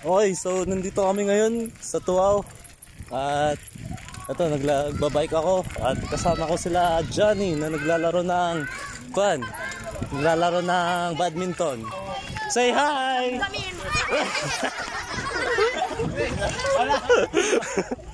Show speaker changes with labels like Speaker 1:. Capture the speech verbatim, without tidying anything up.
Speaker 1: Okay, so nandito kami ngayon sa Tuaw. At ito, nagbabike ako. At kasama ko sila Johnny na naglalaro ng kwan. Naglalaro ng badminton. Say hi!